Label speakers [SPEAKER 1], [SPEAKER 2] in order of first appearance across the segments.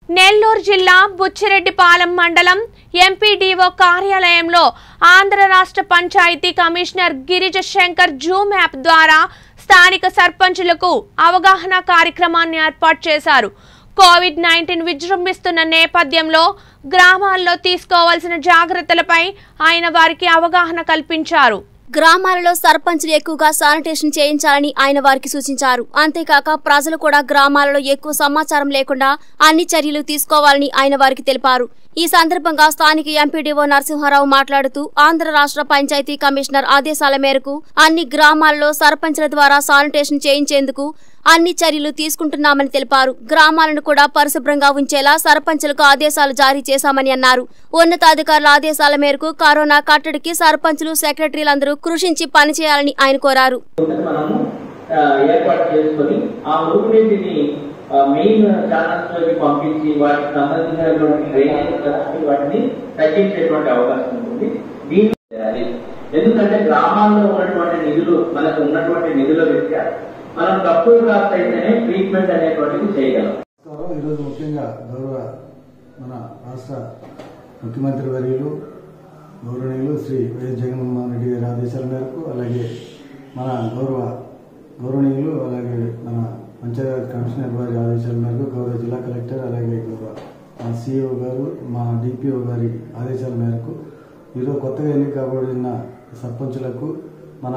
[SPEAKER 1] నెల్లూరు జిల్లా బుచ్చిరెడ్డిపాలెం మండలం ఎంపీడీఓ కార్యాలయంలో ఆంధ్ర రాష్ట్ర panchayat commissioner Girija Shankar Zoom app ద్వారా స్థానిక సర్పంచులకు అవగాహన కార్యక్రమాన్ని ఏర్పాటు చేశారు. కోవిడ్-19 విజృంభిస్తున్న నేపథ్యంలో గ్రామాల్లో తీసుకోవాల్సిన జాగ్రత్తలపై ఆయన వారికి అవగాహన కల్పించారు.
[SPEAKER 2] గ్రామాలలో సర్పంచులు ఎక్కువగా శానిటేషన్ చేయించాలని ఆయన వారికి సూచించారు. అంతేకాక ప్రజలు కూడా గ్రామాలలో ఎక్కువ సమాచారం లేకుండా అన్ని చర్యలు తీసుకోవాలని ఆయన వారికి తెలిపారు. ఈ సందర్భంగా స్థానిక ఎంపీడీఓ నరసింహారావు మాట్లాడుతూ ఆంధ్ర రాష్ట్ర పంచాయతీ కమిషనర్ ఆదేశాల మేరకు అన్ని గ్రామాల్లో సర్పంచుల ద్వారా శానిటేషన్ చేయించేందుకు అన్ని చర్యలు తీసుకుంటున్నామని తెలిపారు. గ్రామాలను కూడా పరిశుభ్రంగా ఉంచేలా సర్పంచులకు ఆదేశాలు జారీ చేశామని అన్నారు. ఉన్నతాధికారుల ఆదేశాల మేరకు కరోనా కట్టడికి సర్పంచులు, సెక్రటరీలందరూ కృషించి పనిచేయాలని ఆయన కోరారు.
[SPEAKER 3] మెయిన్ ఛానల్స్ లోకి పంపించి వాటికి సంబంధించినటువంటి డ్రైనేజ్ వాటిని తగ్గించేటువంటి అవకాశం ఉంటుంది. ఎందుకంటే గ్రామాల్లో ఉన్నటువంటి నిధులు మనకు ఉన్నటువంటి నిధుల రీత్యా మనం తక్కువ కాస్ట్ అయితేనే ట్రీట్మెంట్ అనేటువంటిది చేయగలం.
[SPEAKER 4] ఈరోజు ముఖ్యంగా గౌరవ మన రాష్ట్ర ముఖ్యమంత్రి వర్యులు గౌరవనీయులు శ్రీ వైఎస్ జగన్మోహన్ రెడ్డి గారి ఆదేశాల మేరకు, అలాగే మన గౌరవనీయులు అలాగే మన పంచాయతీ కమిషనర్ వారి ఆదేశాల మేరకు, గౌరవ జిల్లా కలెక్టర్ అలాగే గౌరవ సిఇఓ గారు, మా డిపిఓ గారి ఆదేశాల మేరకు ఈరోజు కొత్తగా ఎన్నిక కాబడిన సర్పంచులకు మన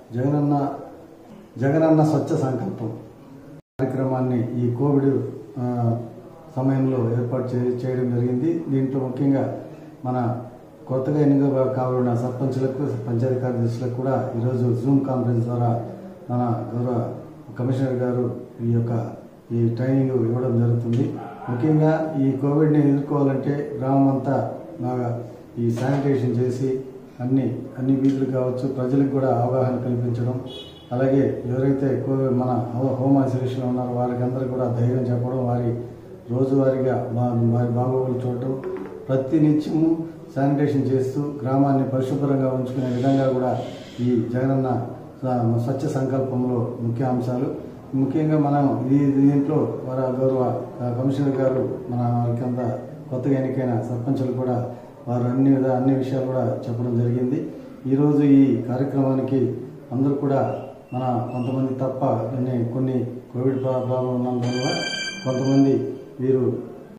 [SPEAKER 4] జగనన్న స్వచ్ఛ సంకల్పం కార్యక్రమాన్ని ఈ కోవిడ్ సమయంలో ఏర్పాటు చేయడం జరిగింది. దీంట్లో ముఖ్యంగా మన కొత్తగా ఎన్నిక కాబడిన సర్పంచులకు, పంచాయతీ కార్యదర్శులకు కూడా ఈరోజు జూమ్ కాన్ఫరెన్స్ ద్వారా మన గౌరవ కమిషనర్ గారు ఈ ట్రైనింగ్ ఇవ్వడం జరుగుతుంది. ముఖ్యంగా ఈ కోవిడ్ని ఎదుర్కోవాలంటే గ్రామం అంతా బాగా ఈ శానిటేషన్ చేసి అన్ని వీధులు కావచ్చు ప్రజలకు కూడా అవగాహన కల్పించడం, అలాగే ఎవరైతే మన హోమ్ ఐసోలేషన్లో ఉన్నారో వారికి అందరూ కూడా ధైర్యం చెప్పడం, వారి రోజువారీగా వారి బాగోగులు చూడటం, ప్రతినిత్యము శానిటేషన్ చేస్తూ గ్రామాన్ని పరిశుభ్రంగా ఉంచుకునే విధంగా కూడా ఈ జగనన్న స్వచ్ఛ సంకల్పంలో ముఖ్య అంశాలు. ముఖ్యంగా మనం దీంట్లో గౌరవ కమిషనర్ గారు మన వారికి అంతా కొత్తగా ఎన్నికైన సర్పంచులు కూడా వారు అన్ని విషయాలు కూడా చెప్పడం జరిగింది. ఈరోజు ఈ కార్యక్రమానికి అందరూ కూడా మన కొంతమంది తప్ప కొన్ని కోవిడ్ ప్రాబ్లం ఉన్నందువల్ల కొంతమంది వీరు